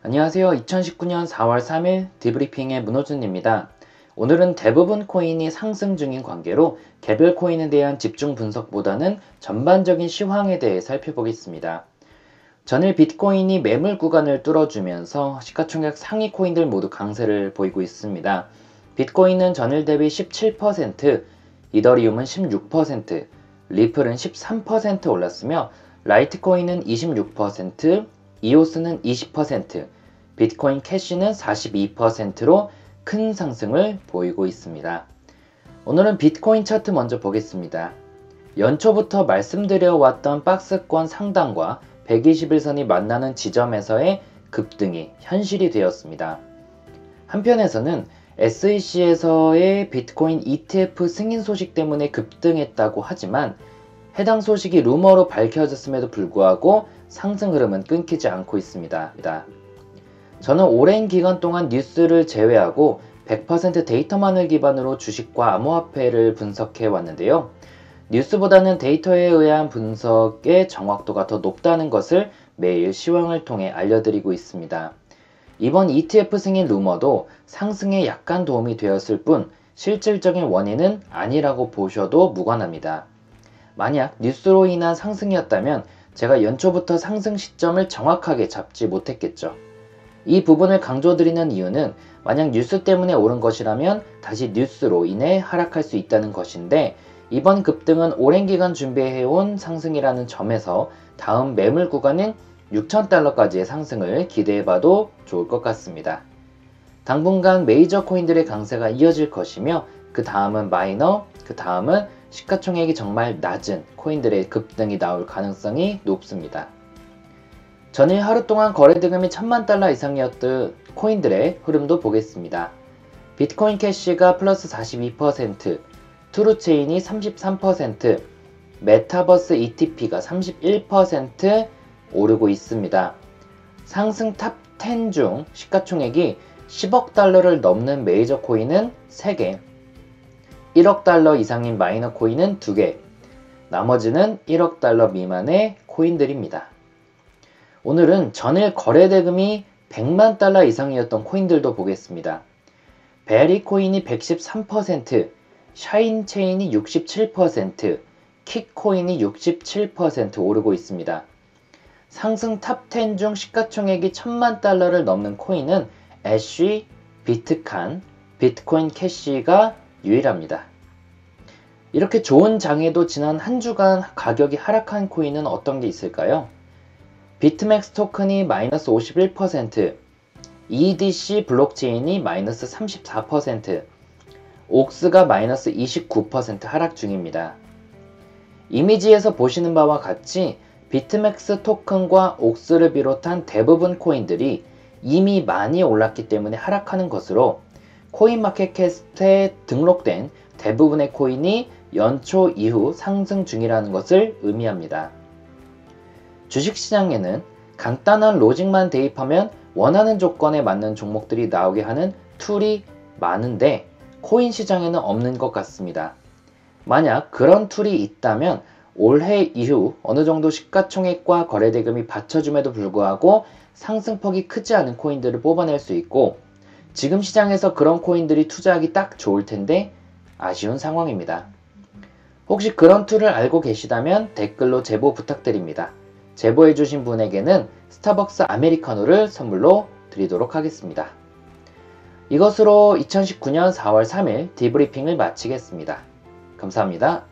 안녕하세요. 2019년 4월 3일 디브리핑의 문호준입니다. 오늘은 대부분 코인이 상승 중인 관계로 개별 코인에 대한 집중 분석보다는 전반적인 시황에 대해 살펴보겠습니다. 전일 비트코인이 매물 구간을 뚫어주면서 시가총액 상위 코인들 모두 강세를 보이고 있습니다. 비트코인은 전일 대비 17%, 이더리움은 16%, 리플은 13% 올랐으며 라이트코인은 26%, 이오스는 20%, 비트코인 캐시는 42%로 큰 상승을 보이고 있습니다. 오늘은 비트코인 차트 먼저 보겠습니다. 연초부터 말씀드려왔던 박스권 상단과 121선이 만나는 지점에서의 급등이 현실이 되었습니다. 한편에서는 SEC에서의 비트코인 ETF 승인 소식 때문에 급등했다고 하지만 해당 소식이 루머로 밝혀졌음에도 불구하고 상승 흐름은 끊기지 않고 있습니다. 저는 오랜 기간 동안 뉴스를 제외하고 100% 데이터만을 기반으로 주식과 암호화폐를 분석해 왔는데요. 뉴스보다는 데이터에 의한 분석의 정확도가 더 높다는 것을 매일 시황을 통해 알려드리고 있습니다. 이번 ETF 승인 루머도 상승에 약간 도움이 되었을 뿐 실질적인 원인은 아니라고 보셔도 무관합니다. 만약 뉴스로 인한 상승이었다면 제가 연초부터 상승 시점을 정확하게 잡지 못했겠죠. 이 부분을 강조드리는 이유는 만약 뉴스 때문에 오른 것이라면 다시 뉴스로 인해 하락할 수 있다는 것인데 이번 급등은 오랜 기간 준비해온 상승이라는 점에서 다음 매물 구간인 6,000달러까지의 상승을 기대해봐도 좋을 것 같습니다. 당분간 메이저 코인들의 강세가 이어질 것이며 그 다음은 마이너, 그 다음은 시가총액이 정말 낮은 코인들의 급등이 나올 가능성이 높습니다. 전일 하루 동안 거래대금이 1000만 달러 이상이었던 코인들의 흐름도 보겠습니다. 비트코인 캐시가 플러스 42%, 트루체인이 33%, 메타버스 ETP가 31% 오르고 있습니다. 상승 탑 10 중 시가총액이 10억 달러를 넘는 메이저 코인은 3개, 1억 달러 이상인 마이너 코인은 2개, 나머지는 1억 달러 미만의 코인들입니다. 오늘은 전일 거래대금이 100만 달러 이상이었던 코인들도 보겠습니다. 베리 코인이 113%, 샤인체인이 67%, 킥코인이 67% 오르고 있습니다. 상승 탑 10 중 시가총액이 1000만 달러를 넘는 코인은 애쉬, 비트칸, 비트코인 캐시가 유일합니다. 이렇게 좋은 장에도 지난 한 주간 가격이 하락한 코인은 어떤 게 있을까요? 비트맥스 토큰이 마이너스 51%, EDC 블록체인이 마이너스 34%, 옥스가 마이너스 29% 하락 중입니다. 이미지에서 보시는 바와 같이 비트맥스 토큰과 옥스를 비롯한 대부분 코인들이 이미 많이 올랐기 때문에 하락하는 것으로 코인마켓캐스트에 등록된 대부분의 코인이 연초 이후 상승 중이라는 것을 의미합니다. 주식시장에는 간단한 로직만 대입하면 원하는 조건에 맞는 종목들이 나오게 하는 툴이 많은데 코인 시장에는 없는 것 같습니다. 만약 그런 툴이 있다면 올해 이후 어느 정도 시가총액과 거래대금이 받쳐줌에도 불구하고 상승폭이 크지 않은 코인들을 뽑아낼 수 있고 지금 시장에서 그런 코인들이 투자하기 딱 좋을 텐데 아쉬운 상황입니다. 혹시 그런 툴을 알고 계시다면 댓글로 제보 부탁드립니다. 제보해주신 분에게는 스타벅스 아메리카노를 선물로 드리도록 하겠습니다. 이것으로 2019년 4월 3일 디브리핑을 마치겠습니다. 감사합니다.